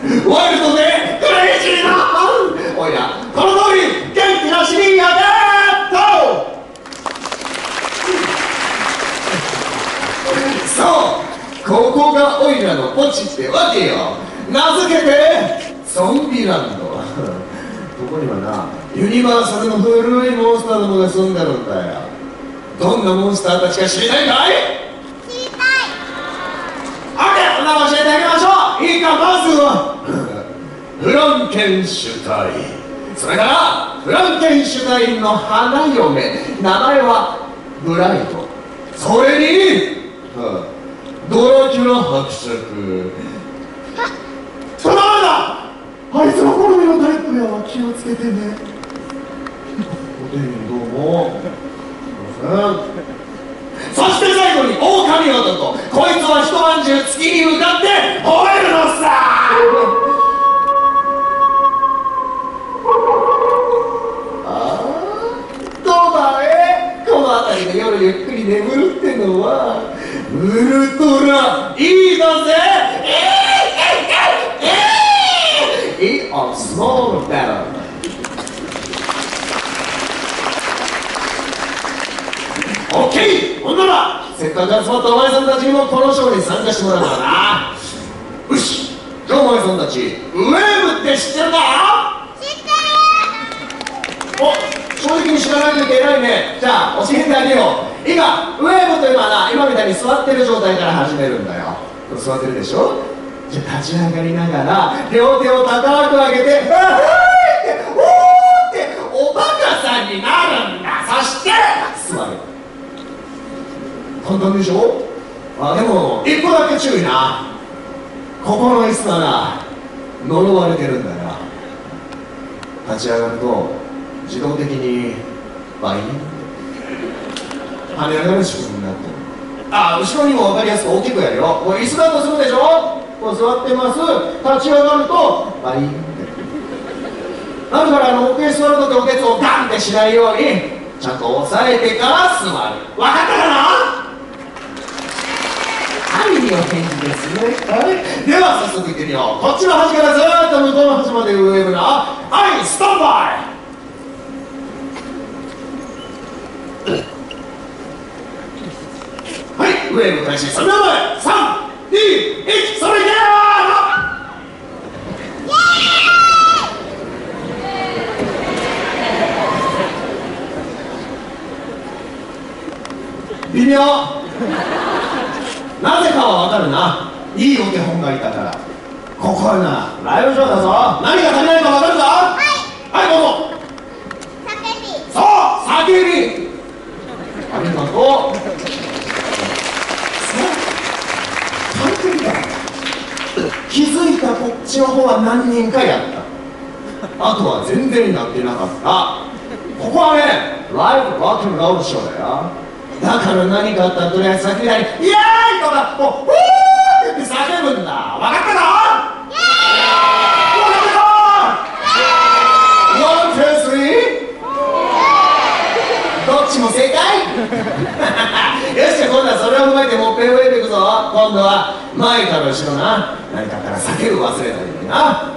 ワイルドでクレイジーなおいらこの通り元気な市民やでーと。そう、ここがオイラのポチってわけよ。名付けてゾンビランド。ここにはな、ユニバーサルの古いモンスターどもが住んでるんだよ。どんなモンスターたちか知りたいかい？ 知りたい。 オッケー、そんなの教えてあげましょう。いいか、まずはフランケンシュタイン。それからフランケンシュタインの花嫁、名前はブライト。それに、ドラキュラ伯爵。そのままだ。あいつの好みのタイプやわ。気をつけてね。おでんどうも。そして最後に狼男。こいつは一晩中月に向かって吠えるのさ。どうだい？この辺りで夜ゆっくり眠るってのはウルトラいいだぜ。Eat a small battle。オッケー。ほんならせっかく集まったお前さんたちにもこのショーに参加してもらうからな。よし、じゃあお前さんたちウェーブって知ってるか？ 知ってる。 お、正直に知らないといけないね。じゃあ教えてあげよう。今ウェーブというのはな、今みたいに座ってる状態から始めるんだよ。座ってるでしょ。じゃあ立ち上がりながら両手を高く上げて、あーっておーっておバカさんになるんだ。そして座る。簡単でしょ。あ、でも一個だけ注意な。ここの椅子はな、呪われてるんだよ。立ち上がると自動的にバイン跳ね上がる仕組みになってる。あ、後ろにも分かりやすく大きくやるよ。これ椅子だとするでしょ。こう座ってます。立ち上がるとバインってなるから、奥へ座るときおけつをガンってしないようにちゃんと押さえてから座る。分かったかな？はい、いいお返事ですね。はい、では早速いってみよう。こっちの端からずーっと向こうの端までウェーブな。はい、スタンバイ。はい、ウェーブ開始。3秒前。3、2、1、それいけー。微妙。なぜかはわかるな。いいお手本がいたから。ここはな、ライブショーだぞ。何が足りないかわかるか？はい、はい、どうぞ。 叫び。 そう、叫び。ありがとう。叫びだ。気づいたこっちの方は何人かやった。あとは全然やってなかった。ここはね、ライブロックンロールショーだよ。だから何かあったらとりあえず叫びたい。イエーイとかもうフーって言って叫ぶんだ。分かったか？イエーイ。分かったか？ 1、2、3。どっちも正解。よし、じゃあ今度はそれを踏まえてもっぺんウェーブいくぞ。今度は前から後ろな。何かあったら叫ぶ忘れたりな。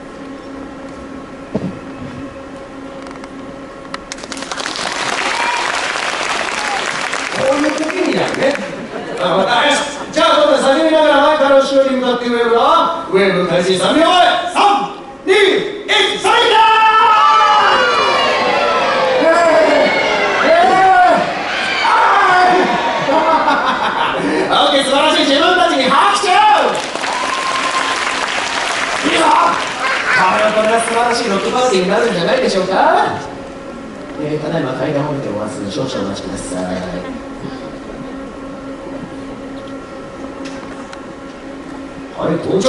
こういう時になるね。じゃあ今度は叫びながら前から後ろに向かってウェーブだ。ウェーブ開始。3秒前。3、2、1、それいけー。オッケー、素晴らしい。自分たちに拍手。いいぞ。これは素晴らしいロックパーティーになるんじゃないでしょうか。ただいま階段を降りておます。少々お待ちください。はい、到着。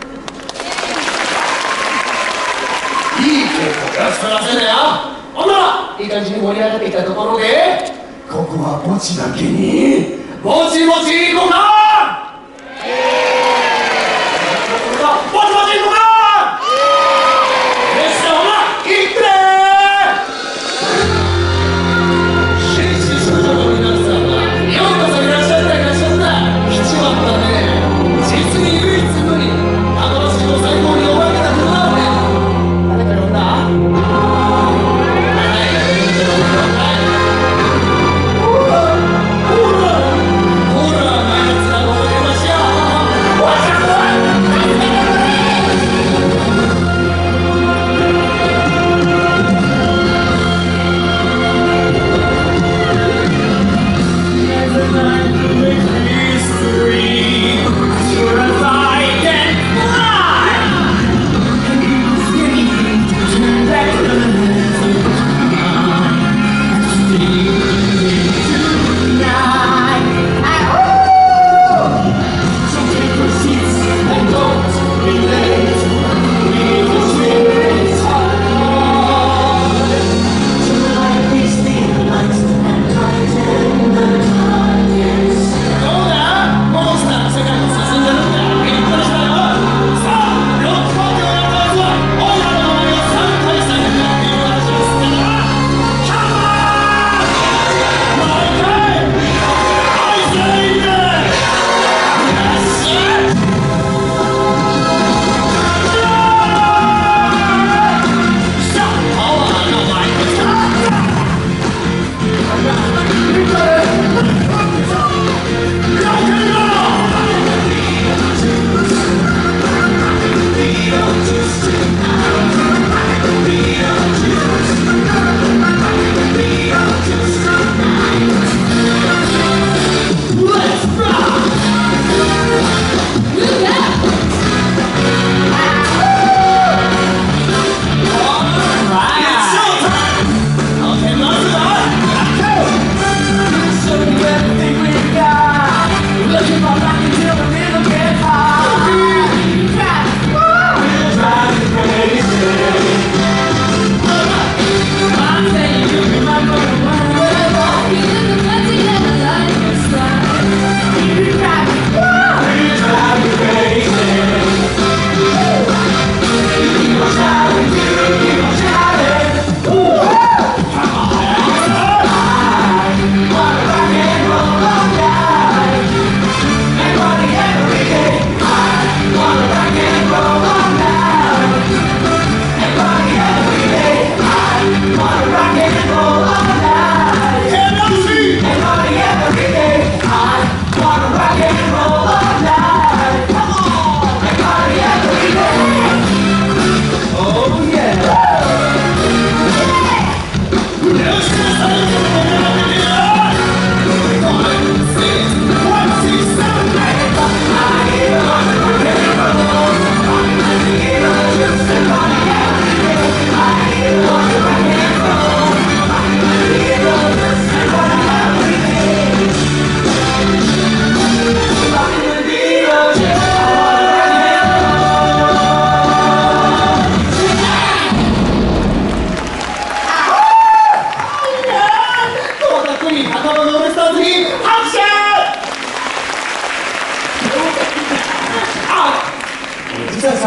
いい稽古やらせてませんねよ。ほんならいい感じに盛り上がってきたところで、ここは墓地だけにぼちぼち行こうか。ぼちぼち行こうか。よし、じゃあほら行ってねー。紳士淑女の皆さんがようこそいらっしゃったいらっしゃった。来ちまったね。実に唯一無二、幻の最高に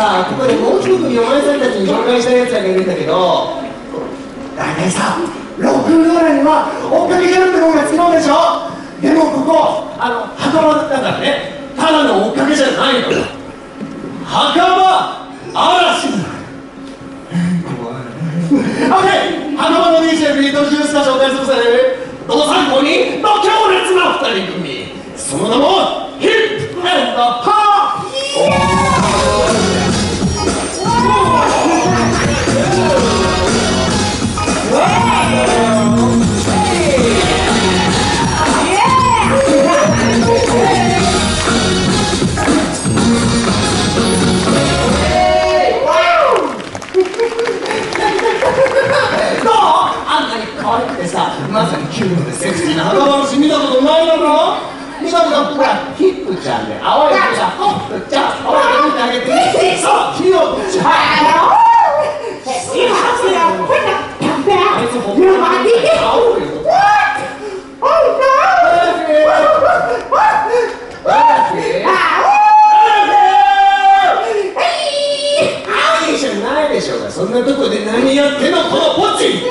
さ、ここでもう一組お前さんたちに紹介したいやつらがいるんだけど、大体さ、6分ぐらいには追っかけてるってことがつきもんでしょ。でもここ墓場だからね、ただの追っかけじゃないのよ。墓場嵐だ。OK、墓場の DJ ビートジュースが紹介するぜ。どうぞ参考にの強烈な2人組、その名もヒップ&ハー。まさにキュートでセクシーな墓場のシ見たことないだろ。緑のほらヒップちゃんで、青い子がホップちゃん、青い子見てあげて。そう、キヨちゃん。そんなとこで何やってんのこのポチ。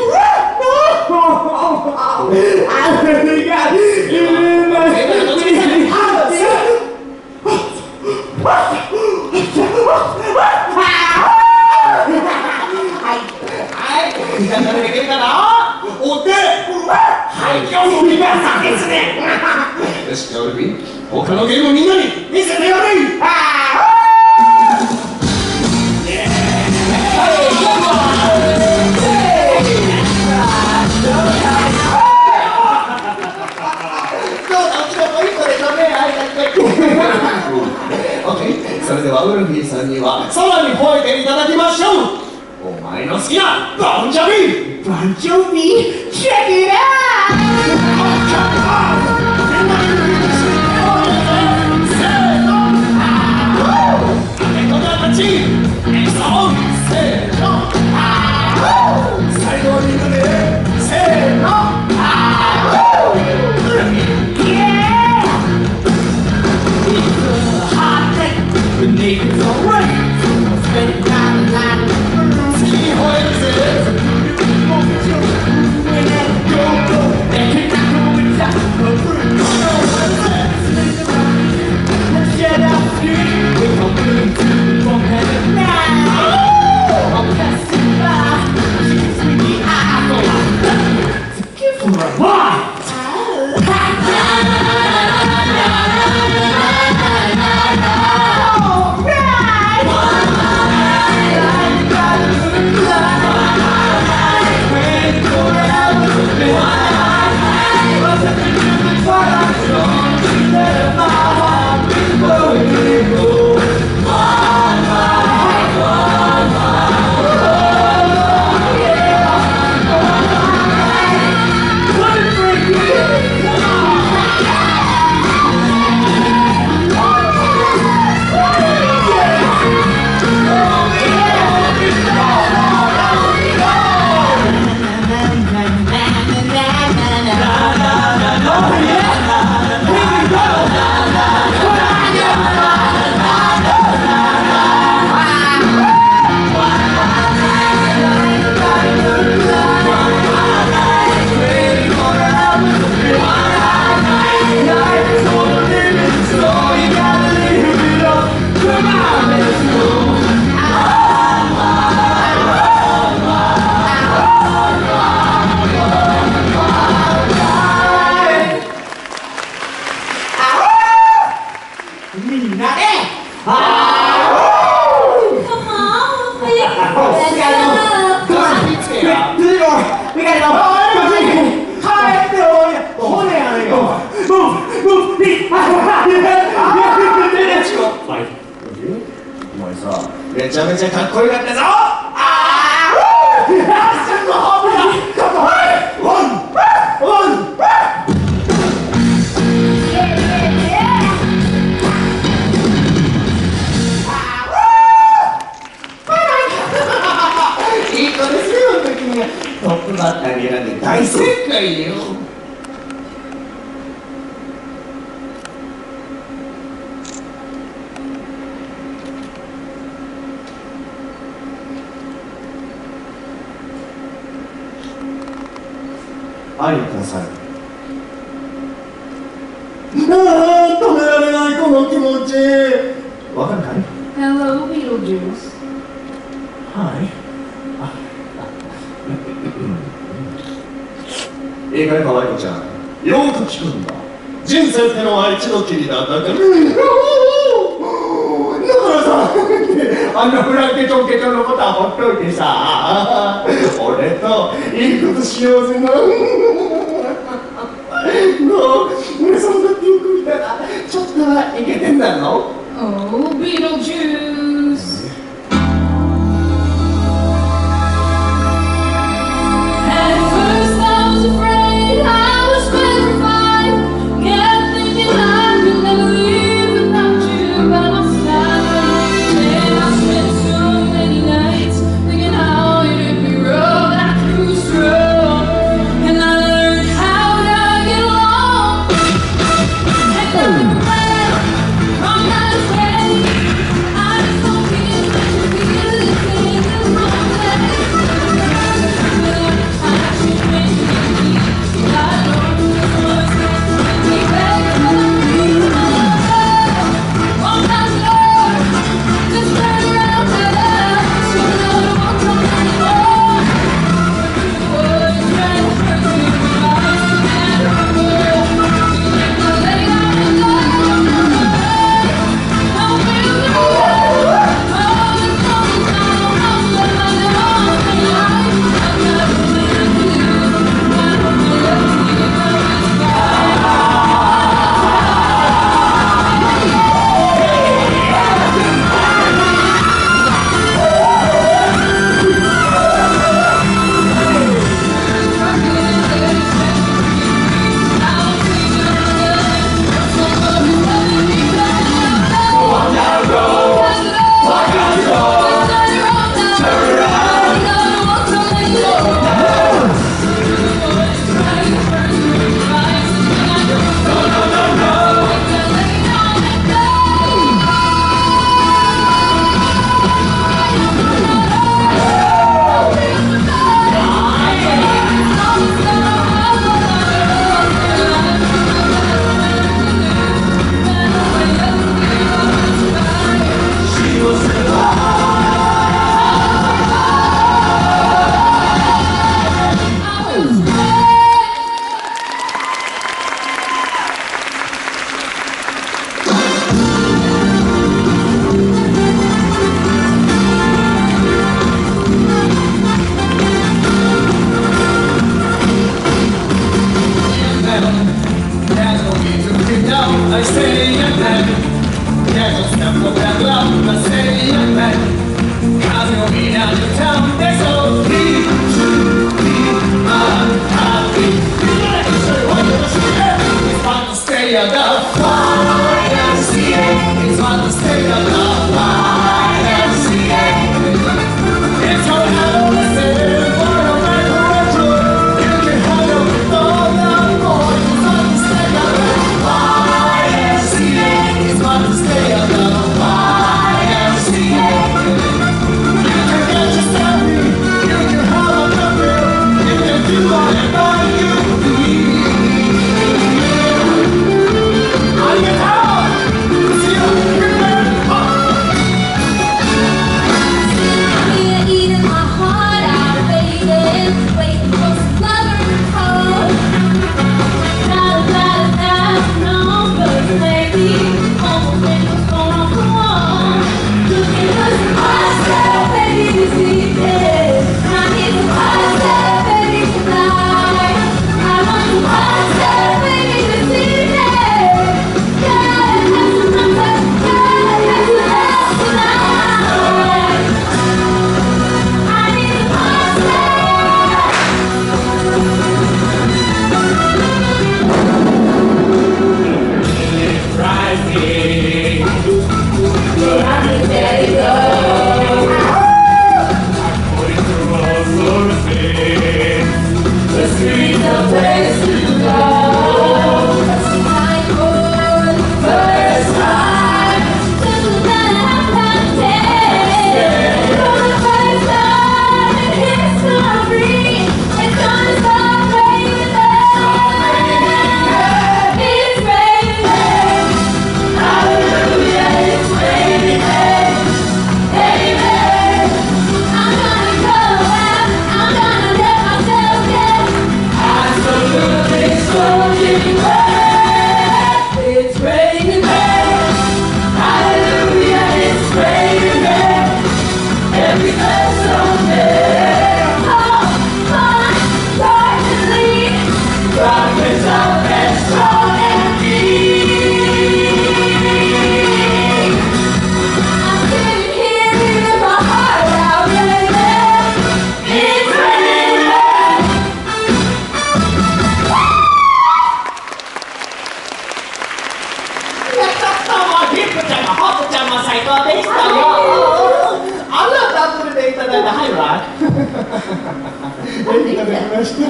よし、じゃあ俺他のゲームみんなに見せてやれ。それではウルフィーさんにはさらに吠えていただきましょう。お前の好きなボンジョビ。ボンジョビ、チェックイットアウト。お前さ、めちゃめちゃかっこよかったぞ。いい子ですよ、君がトップバッターに選んで大正解よ。 愛ください。ああ、止められないこの気持ち。わかるかい？ Hello, Beetlejuice. はい。いいかい、可愛い子ちゃん。よーく聞くんだ。人生ってのは一度きりなんだから。だからさ、あんなフランケチョンケチョンのことはほっといてさ、俺といいことしようぜな。俺そんなってよく見たら、ちょっとはいけてんだろ？ Oh, Beetlejuice. At first I was afraid, I was petrified. Kept thinking I could never live without you by my side. And I spent so many nights thinking how it'd be rough, that I grew strong. And I learned how to get along. And I'm glad I'm not afraid. I just don't 最高でしたよ。あらダブルでいただいたハイライトいただきました。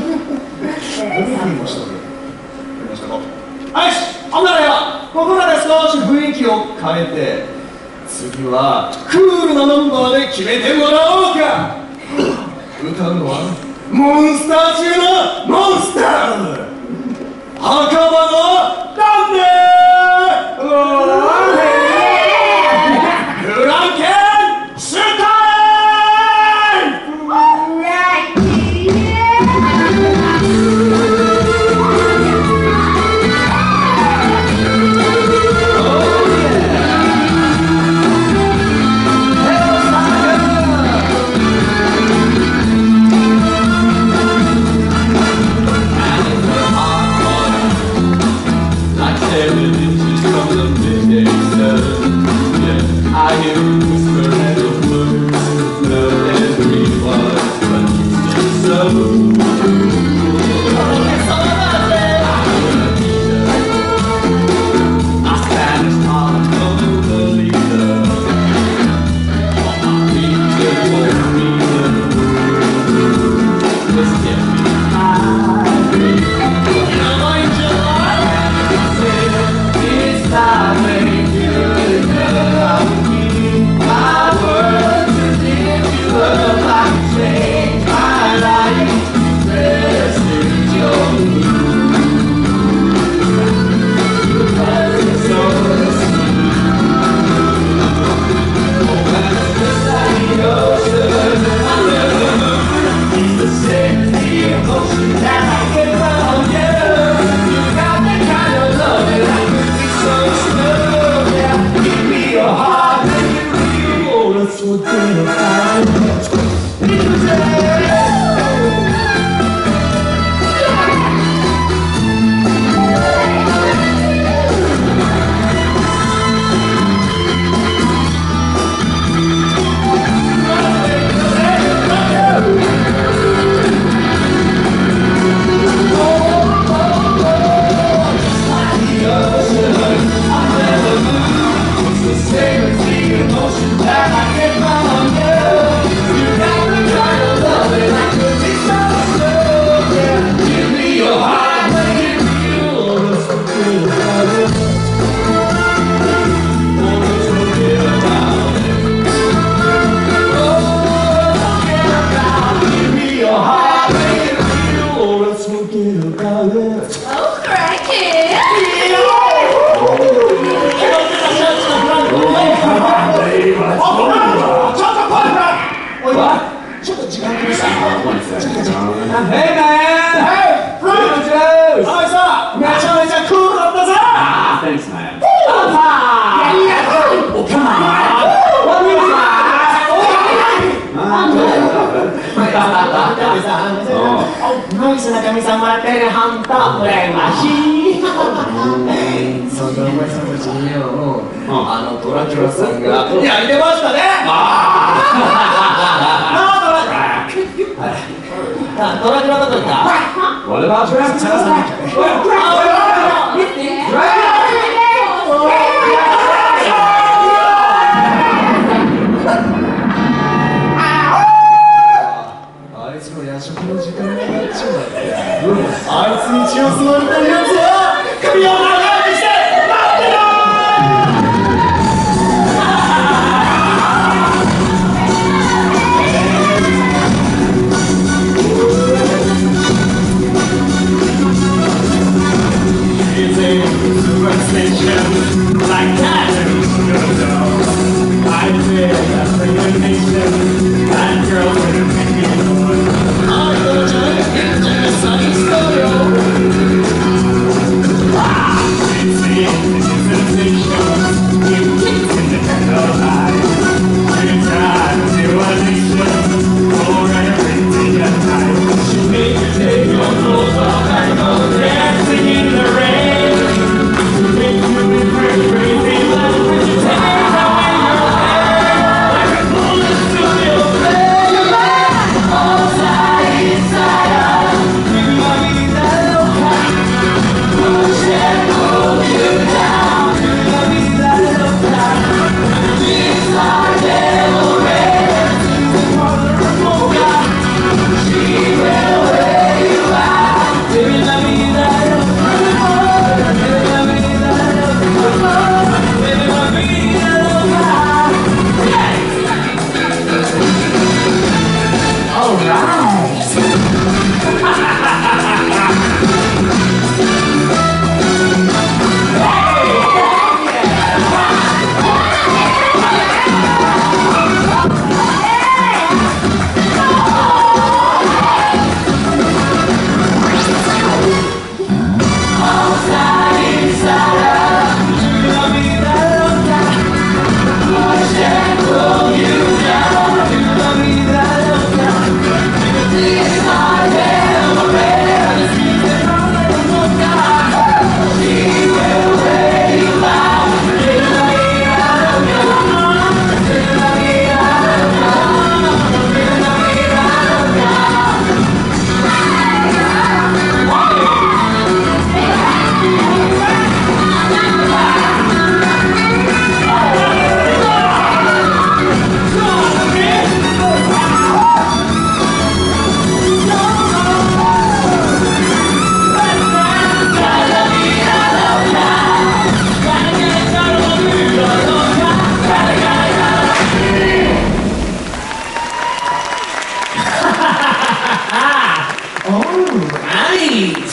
はい、ほんならよ、ここらで少し雰囲気を変えて、次はクールなナンバーで決めてもらおうか。歌うのはモンスター中のモンスター、墓場のダンデフランケンシュタイI hear a whisper and a word, love and dream was, but it's still so. I stand as tall as the leader. All my people won't be the let's get me high. Now angel, I say it's time to make you love. My words to lift you up, I can change my life. This is your move. It's so sweet. Oh, and just like the ocean, under the moon, it's the same as the emotion that I get from you. You got the kind of love that I could be so smooth. Yeah, give me your heart. That's what we're about. Hey man! Hey! Fruit juice! Oh, what's up? Mecha cool up the top! Ah, thanks man. Oh, come on! What is that? ナイスな神様テレハンター羨ましい。そんなお前さんたちによ、ドラキュラさんがやりてましたね。ドラキュラどこ行った？ What about Dragon? 探さなきゃね。あいつの夜食の時間になっちゃう。あいつに血を吸われてるやつは首を長くして待ってろ！ Alright.